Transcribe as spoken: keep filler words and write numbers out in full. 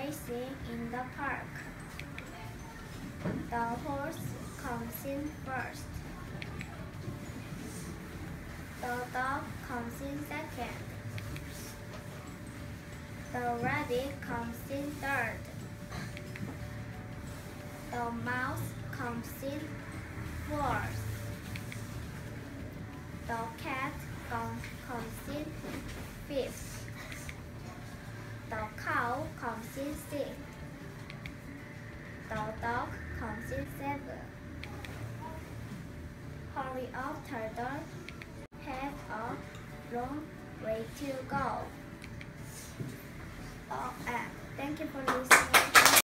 racing in the park. The horse comes in first. The dog comes in second. The rabbit comes in third. The mouse comes in fourth. The cat com comes in fifth. The cow comes in sixth. The dog comes in seventh. Hurry up, turtle. Have a long way to go. Oh, and thank you for listening.